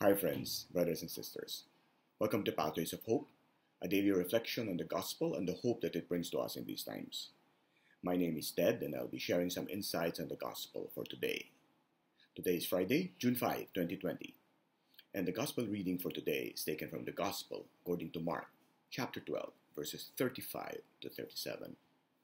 Hi friends, brothers and sisters. Welcome to Pathways of Hope, a daily reflection on the gospel and the hope that it brings to us in these times. My name is Ted and I'll be sharing some insights on the gospel for today. Today is Friday, June 5, 2020. And the gospel reading for today is taken from the gospel according to Mark, chapter 12, verses 35 to 37.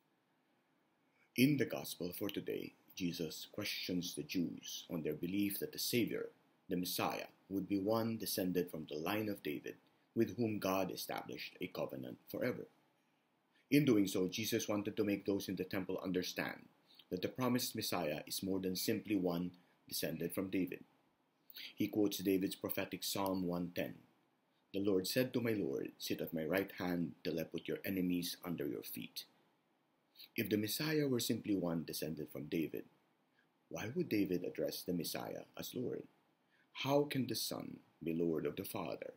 In the gospel for today, Jesus questions the Jews on their belief that the Savior, the Messiah, would be one descended from the line of David, with whom God established a covenant forever. In doing so, Jesus wanted to make those in the temple understand that the promised Messiah is more than simply one descended from David. He quotes David's prophetic Psalm 110. The Lord said to my Lord, sit at my right hand till I put your enemies under your feet. If the Messiah were simply one descended from David, why would David address the Messiah as Lord? How can the Son be Lord of the Father?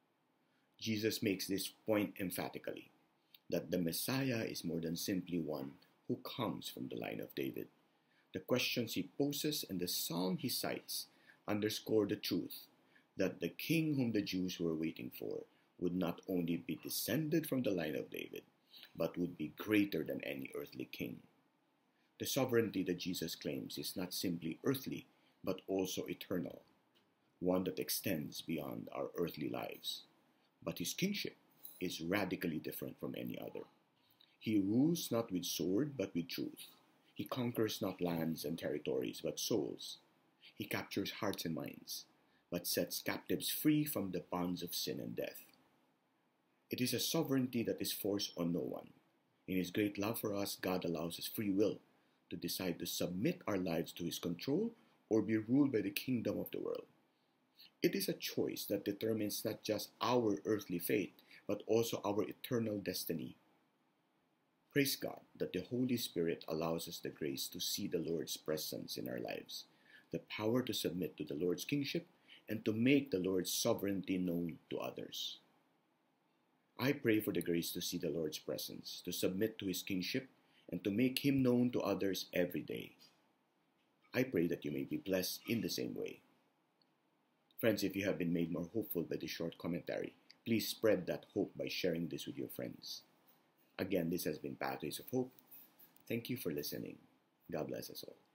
Jesus makes this point emphatically, that the Messiah is more than simply one who comes from the line of David. The questions he poses and the psalm he cites underscore the truth that the king whom the Jews were waiting for would not only be descended from the line of David, but would be greater than any earthly king. The sovereignty that Jesus claims is not simply earthly, but also eternal, one that extends beyond our earthly lives. But his kingship is radically different from any other. He rules not with sword, but with truth. He conquers not lands and territories, but souls. He captures hearts and minds, but sets captives free from the bonds of sin and death. It is a sovereignty that is forced on no one. In his great love for us, God allows us free will to decide to submit our lives to his control or be ruled by the kingdom of the world. It is a choice that determines not just our earthly fate, but also our eternal destiny. Praise God that the Holy Spirit allows us the grace to see the Lord's presence in our lives, the power to submit to the Lord's kingship, and to make the Lord's sovereignty known to others. I pray for the grace to see the Lord's presence, to submit to his kingship, and to make him known to others every day. I pray that you may be blessed in the same way. Friends, if you have been made more hopeful by this short commentary, please spread that hope by sharing this with your friends. Again, this has been Pathways of Hope. Thank you for listening. God bless us all.